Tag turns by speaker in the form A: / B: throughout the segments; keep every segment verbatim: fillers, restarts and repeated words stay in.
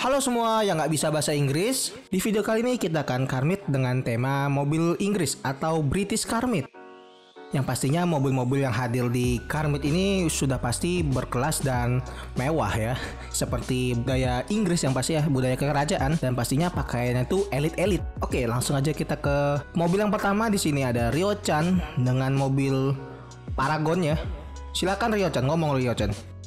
A: Halo semua yang nggak bisa bahasa Inggris. Di video kali ini kita akan karmit dengan tema mobil Inggris atau British Karmit. Yang pastinya mobil-mobil yang hadir di karmit ini sudah pasti berkelas dan mewah ya. Seperti budaya Inggris yang pasti ya, budaya kerajaan, dan pastinya pakaiannya itu elit-elit. Oke, langsung aja kita ke mobil yang pertama. Di sini ada Ryo-chan dengan mobil Paragon ya. Silakan Ryo-chan, ngomong Ryo-chan.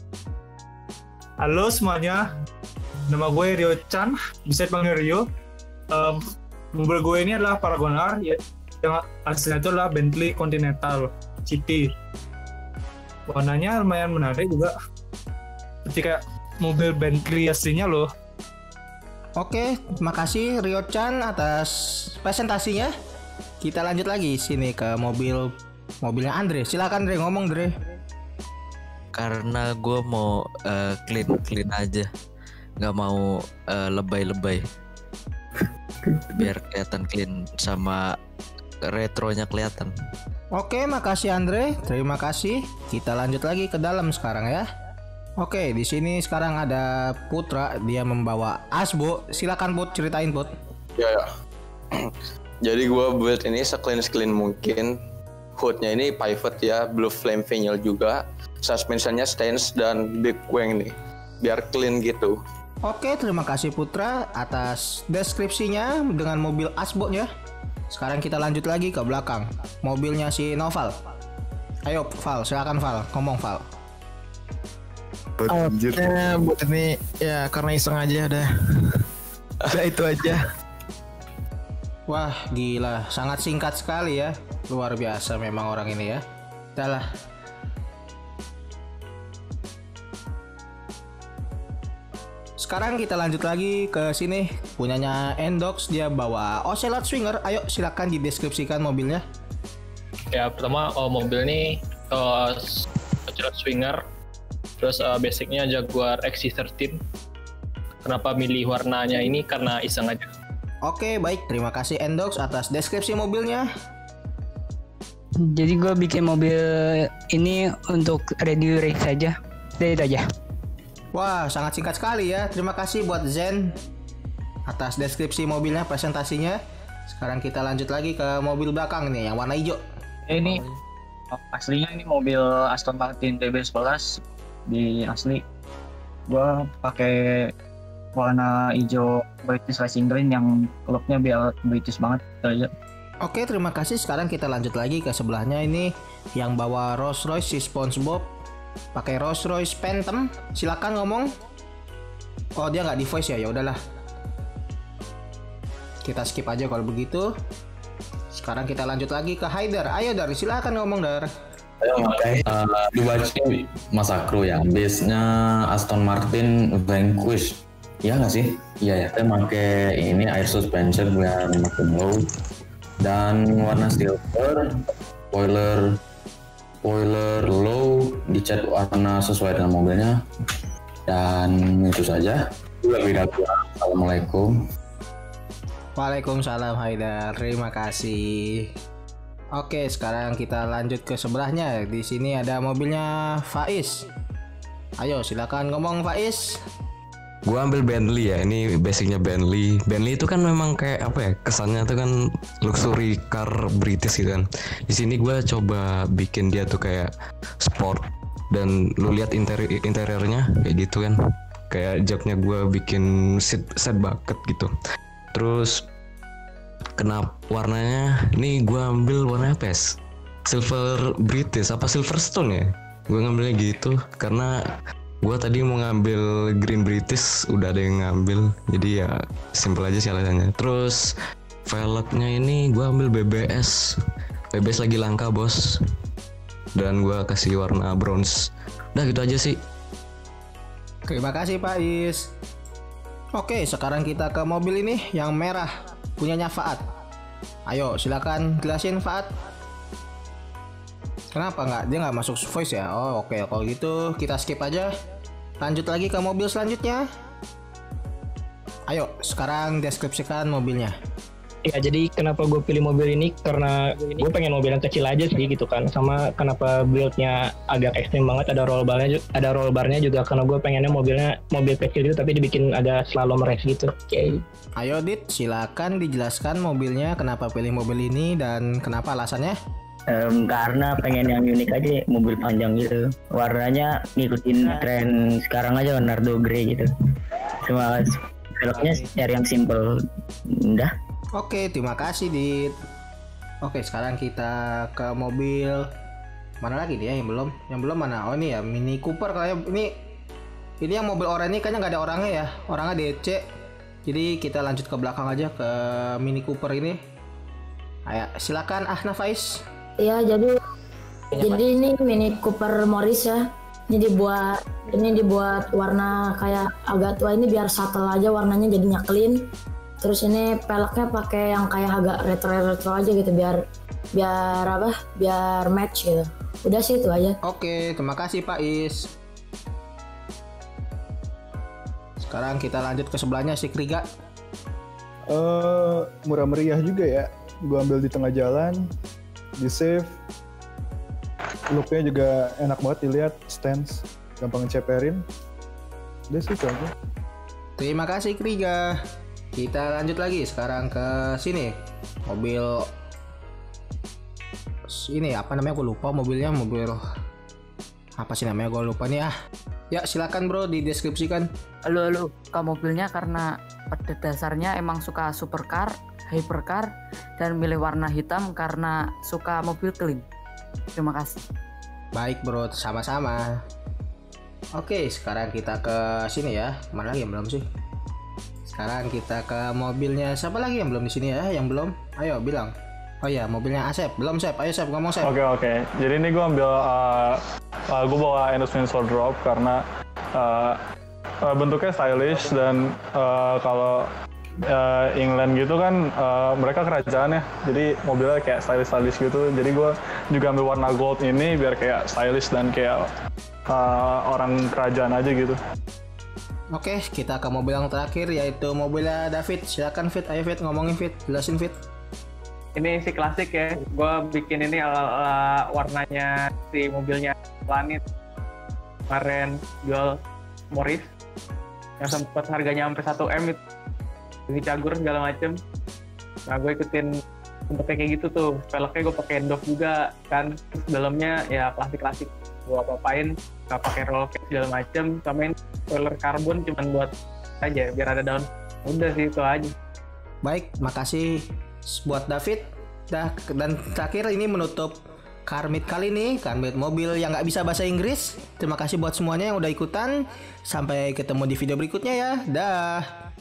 B: Halo semuanya. Nama gue Ryo-chan, bisa dipanggil Ryo. Um, mobil gue ini adalah Paragon R, ya, yang aslinya itu adalah Bentley Continental G T. Warnanya lumayan menarik juga, seperti kayak mobil Bentley aslinya loh.
A: Oke, makasih Ryo-chan atas presentasinya. Kita lanjut lagi sini ke mobil mobilnya Andre. Silakan Andre, ngomong Andre.
C: Karena gue mau uh, clean clean aja, nggak mau uh, lebay-lebay, biar kelihatan clean sama retronya kelihatan.
A: Oke, makasih Andre. Terima kasih. Kita lanjut lagi ke dalam sekarang ya. Oke, di sini sekarang ada Putra. Dia membawa Asbo. Silakan Put, ceritain Put.
D: Ya, ya. Jadi gue build ini se-clean-clean mungkin. Hoodnya ini pivot ya, blue flame vinyl juga. Suspensionnya stance dan big wing nih, biar clean gitu.
A: Oke, terima kasih Putra atas deskripsinya dengan mobil Asbo ya. Sekarang kita lanjut lagi ke belakang, mobilnya si Noval. Ayo Val, silakan Val, ngomong Val.
E: Oke, buat ini ya karena iseng aja udah. Udah itu aja.
A: Wah, gila, sangat singkat sekali ya. Luar biasa memang orang ini ya. Udah lah. Sekarang kita lanjut lagi ke sini, punyanya Endox. Dia bawa Ocelot Swinger. Ayo silakan dideskripsikan mobilnya.
F: Ya, pertama oh, mobil ini uh, Ocelot Swinger. Terus uh, basicnya Jaguar X C thirteen. Kenapa milih warnanya ini? Karena iseng aja.
A: Oke, baik. Terima kasih Endox atas deskripsi mobilnya.
G: Jadi gue bikin mobil ini untuk ready race saja. Jadi itu aja.
A: Wah, sangat singkat sekali ya. Terima kasih buat Zen atas deskripsi mobilnya, presentasinya. Sekarang kita lanjut lagi ke mobil belakang nih, yang warna hijau.
H: Ini aslinya ini mobil Aston Martin D B sebelas di asli. Gua pakai warna hijau British Racing Green yang looknya biar British banget aja.
A: Oke, terima kasih. Sekarang kita lanjut lagi ke sebelahnya ini, yang bawa Rolls Royce si SpongeBob. Pakai Rolls Royce Phantom. Silakan ngomong. Oh, dia nggak di voice ya, ya udahlah. Kita skip aja kalau begitu. Sekarang kita lanjut lagi ke Haider. Ayo Dar, silakan ngomong Dar.
I: Ayo pakai uh, dua ini Masa Kru ya, base-nya Aston Martin Vanquish. Iya nggak sih? Iya ya. Saya pakai ini air suspension biar makin low dan warna silver, spoiler spoiler low, dicat warna sesuai dengan mobilnya, dan itu saja. Lebih dari Assalamualaikum.
A: Waalaikumsalam Haidar, terima kasih. Oke, sekarang kita lanjut ke sebelahnya. Di sini ada mobilnya Faiz. Ayo silakan ngomong Faiz.
J: Gue ambil Bentley ya, ini basicnya Bentley. Bentley itu kan memang kayak apa ya, kesannya tuh kan luxury car British gitu kan. Di sini gue coba bikin dia tuh kayak sport, dan lu lihat interi interiornya kayak gitu kan, kayak joknya gue bikin seat set bucket gitu. Terus kenapa warnanya ini gue ambil warna apa ya, silver British apa Silverstone ya, gue ngambilnya gitu karena gue tadi mau ngambil green British, udah ada yang ngambil, jadi ya simple aja sih alasannya. Terus velgnya ini gue ambil B B S. B B S lagi langka bos, dan gue kasih warna bronze. Udah gitu aja sih.
A: Terima kasih Pak Is. Oke, sekarang kita ke mobil ini yang merah, punyanya Faat. Ayo silakan jelasin Faat. Kenapa nggak dia nggak masuk voice ya? Oh oke, kalau gitu kita skip aja. Lanjut lagi ke mobil selanjutnya. Ayo sekarang deskripsikan mobilnya.
F: Ya jadi kenapa gue pilih mobil ini karena gue pengen mobil yang kecil aja sih gitu kan. Sama kenapa buildnya agak ekstrim banget, ada roll barnya, ada roll barnya juga karena gue pengennya mobilnya mobil kecil gitu tapi dibikin ada slalom race gitu. Oke. Okay.
A: Ayo Dit, silakan dijelaskan mobilnya kenapa pilih mobil ini dan kenapa alasannya?
K: Um, karena pengen yang unik aja, mobil panjang gitu. Warnanya ngikutin tren sekarang aja, Nardo Grey gitu. Cuma velgnya cari yang simple. Udah.
A: Oke, terima kasih Dit. Oke, sekarang kita ke mobil mana lagi dia yang belum? Yang belum mana? Oh ini ya, Mini Cooper kayak ini. Ini yang mobil oranye kayaknya nggak ada orangnya ya. Orangnya D C. Jadi kita lanjut ke belakang aja ke Mini Cooper ini. Ayo, silakan ah Nafais.
L: Ya, jadi jadi ini Mini Cooper Morris ya. Ini dibuat ini dibuat warna kayak agak tua ini biar subtle aja warnanya jadinya clean. Terus ini peleknya pakai yang kayak agak retro-retro aja gitu biar biar apa? Biar match gitu. Udah sih itu aja.
A: Oke, terima kasih Pak Is. Sekarang kita lanjut ke sebelahnya si Kriga.
M: Uh, murah meriah juga ya. Gua ambil di tengah jalan, di save. Looknya juga enak banget dilihat, stance, gampang ngeceperin. Udah sih itu aja.
A: Terima kasih Kriga. Kita lanjut lagi sekarang ke sini. Mobil ini apa namanya gue lupa mobilnya, mobil apa sih namanya gue lupa nih ah. Ya silakan bro dideskripsikan.
N: Halo halo, suka mobilnya karena pada dasarnya emang suka supercar, hypercar, dan milih warna hitam karena suka mobil clean. Terima kasih.
A: Baik bro, sama-sama. Oke, sekarang kita ke sini ya. Mana lagi yang belum sih? Sekarang kita ke mobilnya siapa lagi yang belum di sini ya? Yang belum? Ayo bilang. Oh ya, mobilnya Asep. Belum Sep. Ayo Sep, ngomong Sep.
O: Oke okay, oke. Okay. Jadi ini gue ambil uh, uh, gue bawa Enus Windsor Drop karena uh, uh, bentuknya stylish dan uh, kalau uh, England gitu kan uh, mereka kerajaan ya. Jadi mobilnya kayak stylish-stylish gitu. Jadi gue juga ambil warna gold ini biar kayak stylish dan kayak uh, orang kerajaan aja gitu.
A: Oke, kita ke mobil yang terakhir yaitu mobilnya David. Silakan Fit, ayo Fit ngomongin Fit, jelasin Fit.
P: Ini si klasik ya, gue bikin ini ala-ala warnanya si mobilnya Planet. Kemarin jual Morris yang sempat harganya sampai satu M itu. Ini cagur segala macem. Nah gue ikutin bentuknya kayak gitu tuh, velgnya gue pakai Dove juga kan. Terus dalamnya ya klasik-klasik. Gue apa-apain, gak pakai roll cage segala macem, samain spoiler karbon cuman buat aja biar ada daun. Udah sih itu aja.
A: Baik, makasih buat David. Dah, dan terakhir ini menutup Karmit kali ini, Karmit mobil yang nggak bisa bahasa Inggris. Terima kasih buat semuanya yang udah ikutan. Sampai ketemu di video berikutnya ya. Dah.